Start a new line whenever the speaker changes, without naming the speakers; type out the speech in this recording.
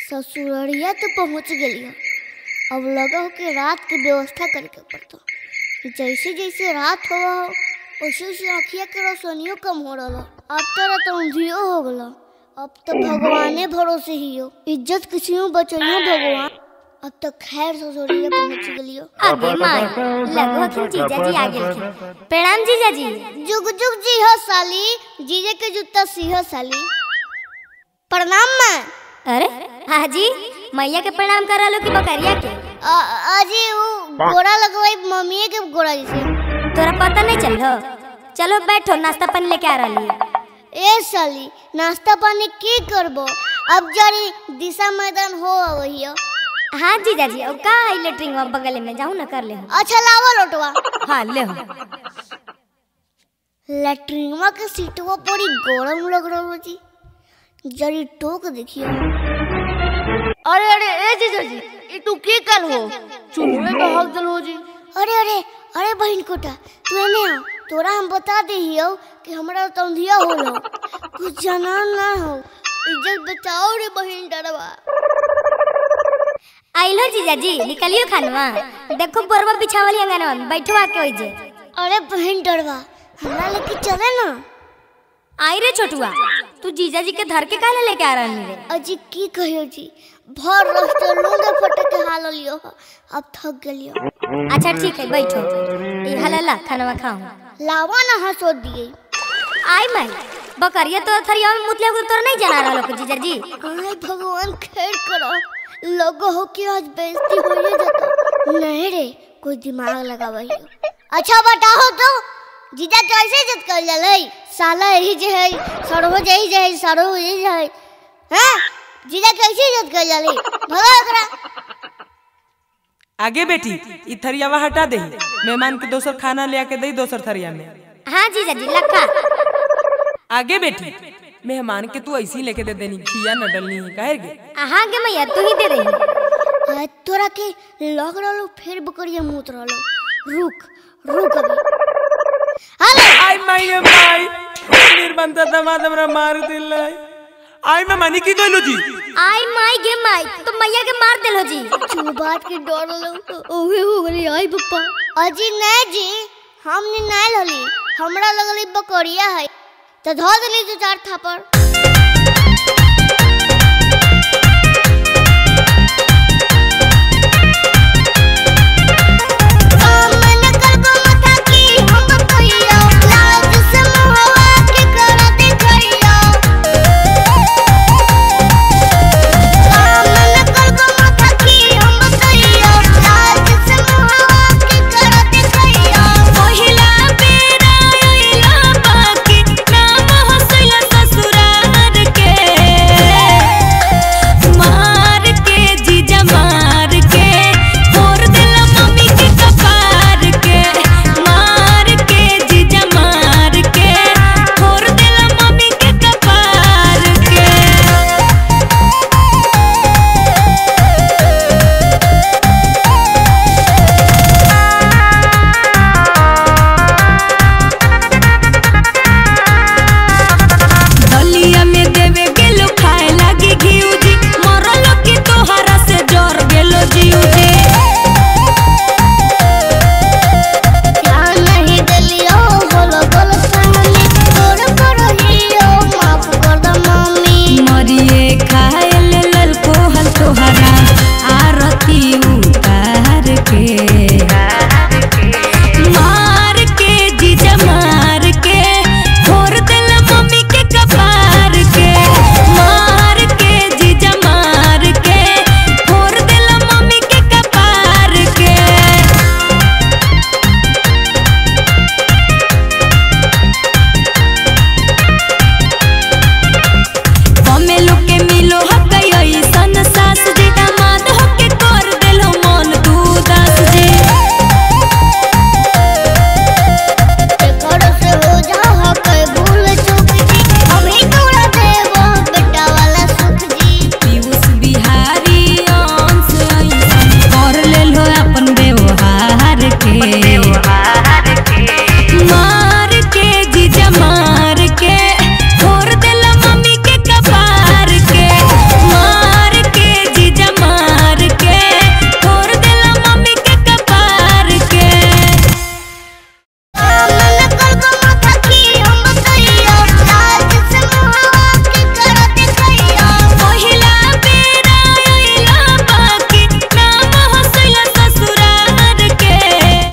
ससुररिया तो पहुँच गई। अब लगा हो कि रात की व्यवस्था करके पड़ता। जैसे जैसे रात हो वैसे वैसे आँखिया के रोशनियों कम हो रहा। अब तो रात अंधियो हो गला। अब तो भगवाने भरोसे ही हो, इज्जत किसी बचाइयो भगवान। अब तो खैर ससुरिया पहुँच गई।
आगे माई लगो कि जीजा जी आ गेलखिन। प्रणाम जीजा जी।
जुग जुग जी हो साली, जीजे के जूता सी हो साली। प्रणाम माँ।
अरे हाजी मैया के प्रणाम करा लो कि बकरिया के?
अजी वो गोड़ा लगवाई मम्मी के गोड़ा जैसे।
तोरा पता नहीं चलो? चलो बैठो, नाश्ता पानी लेके आ रही।
ए साली नाश्ता पानी की करबो? अब जारी दिशा मैदान हो वही।
हाँ जीजा जी, अब का इलेक्ट्रिक में बगल में जाऊँ ना कर ले।
अच्छा लावा लोटवा।
हाँ ले हो।
लैट्रिनवा के सीटवा बड़ी गरम लग रहा जी, जरी टोक देखियो।
अरे अरे ए जीजा जी, ये तू की कर हो? चूल्हे पे हक दल हो जी।
अरे अरे अरे बहन कोटा तू एने आ, तोरा हम बता दे हियो कि हमरा तंधिया होलो, कुछ जाना ना हो। इज्जत बचाओ रे बहन डरवा।
आइलो जीजा जी, निकलियो खानवा। देखो बोरवा बिछावली अंगनवा में बैठो आके होई जे।
अरे बहन डरवा हमरा लेके चले ना।
आई रे छोटुआ, तू जीजा जी के धर के काहे लेके आ रहनी रे?
अजी की कहियो जी, भर रास्ता लूंगे फटे के हाल लियो, अब थक गलियो।
अच्छा ठीक है बैठो, ये हला खानवा खाओ।
लावा ना हंसो दिए।
आई माई बकरिया तो थरिया में मुतले को तोर नहीं जाना रहलो जीजा जी।
आय भगवान खैर करो, लोगो हो कि आज बेइज्जती हो ही जाता। नहीं रे कोई दिमाग लगावही। अच्छा बताओ तो जीजा कैसे इज्जत कर जाले? साला यही जे है सरहो जही जे है सरहो यही जे है। हैं जीजा कैसे इज्जत कर जाले? भगा एकरा।
आगे बेटी ई थरियावा हटा दे, मेहमान के दोसर खाना ले आके दे दोसर थरिया में।
हाँ जीजा जी लखा।
आगे बेटी मेहमान के तू ऐसी लेके दे देनी, खिया न डलनी है काहे गे?
हाँ गे मैया तू ही दे दे।
तोरा के लग रहलो फिर बकरिया मूत रहलो। रुक अभी।
आई माई माई निर्बंध दमाद हमरा मार दिले। आई मैं मानी की गइलो जी।
आई माई गे माई तो मैया के मार देलो जी।
तू बात के डर लो ओहे हो गई। आई पप्पा अजी नहीं जी, हमने नहीं लली, हमरा लगली बकरिया है तो धो देली 2-4 थापड़।